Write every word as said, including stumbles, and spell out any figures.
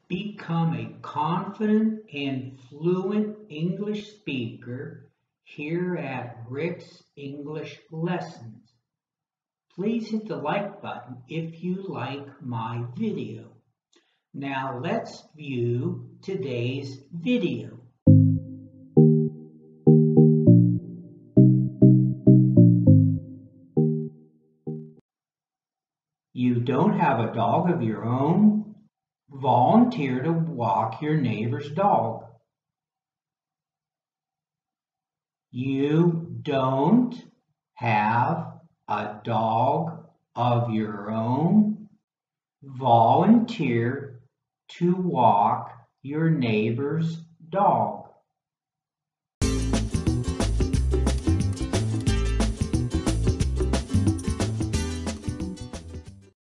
Become a confident and fluent English speaker here at Rick's English Lessons. Please hit the like button if you like my video. Now let's view today's video. You don't have a dog of your own? Volunteer to walk your neighbor's dog. You don't have a dog of your own? Volunteer to walk your neighbor's dog.